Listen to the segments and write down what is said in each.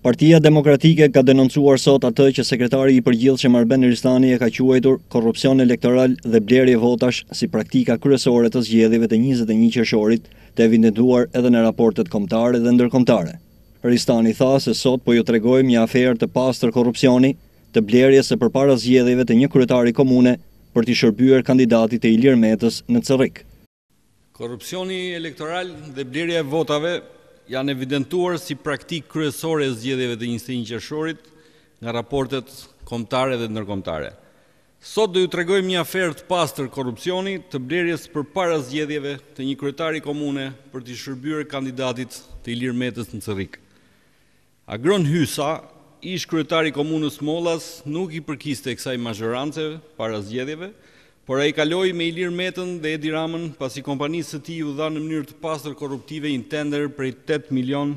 Partia Demokratike ka denoncuar sot atë që sekretari i përgjithshëm Arben Ristani e ka quajtur korrupsion elektoral dhe blerje votash si praktika kryesore të zgjedhjeve të 21 qershorit, të evidentuar edhe në raportet kombëtare dhe ndërkombëtare. Ristani tha se sot po ju tregojmë një aferë të pastër korrupsioni, të blerjes së përpara zgjedhjeve të një kryetari komune për t'i shërbyer kandidatit e Ilir Metës në Cerrik. Korrupsioni elektoral dhe blerja e votave janë evidentuar si praktikë kryesore e zgjedhjeve të 21 qershorit nga raportet kombëtare dhe ndërkombëtare. Sot do ju tregojmë një aferë të pastër korrupsioni, të blerjes përpara zgjedhjeve të një kryetari komune për t'i shërbyer kandidatit të Ilir Metës në Cerrik. Agron Hysa, ish kryetari komunës Mollas, nuk i përkiste kësaj mazhorance para zgjedhjeve, por ai kaloi me Ilir Metën dhe Edi Ramën pasi kompanisë së tij u dha në mënyrë të pastër korruptive një tender prej 8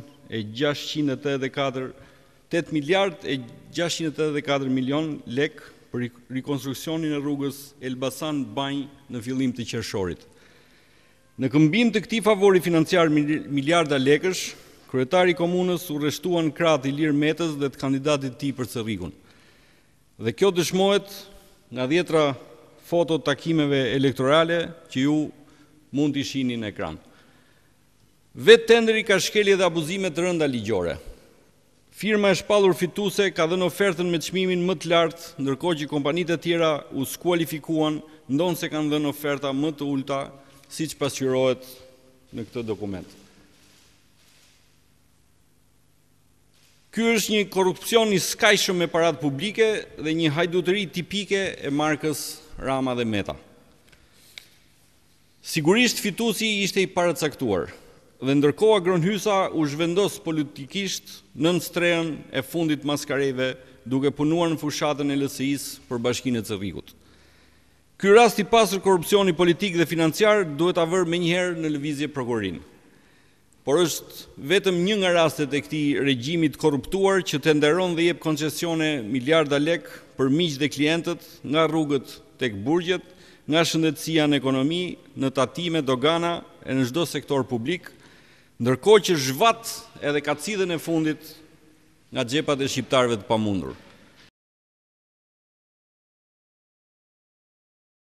miliard e 684 milion lek për rikonstruksionin e rrugës Elbasan Banj në fillim të qershorit. Në këmbim të këtij favori financiar miliarda lekësh, kryetari i komunës u rreshtuan krahët Ilir Metës dhe të kandidatit të tij për Cerrikun. Dhe kjo dëshmohet nga 10 foto takimeve elektorale që ju mund t'i shihni në ekran. Vetë tenderi ka shkelje dhe abuzime të rënda ligjore. Firma e shpallur fituese ka dhënë ofertën me çmimin më të lartë, ndërkohë që kompanitë e tjera u skualifikuan, ndonse kanë dhënë oferta më të ulta, siç pasqyrohet në këtë dokument. Ky është një korrupsion i skajshëm me paratë publike dhe një hajdutëri tipike e markës Rama dhe Meta. Sigurisht fituesi ishte i paracaktuar dhe ndërkohë Agron Hysa u zhvendos politikisht nën strehën e fundit maskareve duke punuar në fushatën e LSI-s për Bashkinë e Cerrikut. Ky rast i pastër korrupsioni politik dhe financiar duhet ta vërë menjëherë në lëvizje prokurorin. Por është vetëm një nga rastet e këtij regjimi të korruptuar që tenderon dhe jep koncesione miliarda lek për miq dhe klientët nga rrugët tek burgjet, nga shëndetësia në ekonomi, në tatime, dogana e në çdo sektor publik, ndërkohë që zhvat edhe kaciden e fundit nga xhepat e shqiptarëve të pamundur.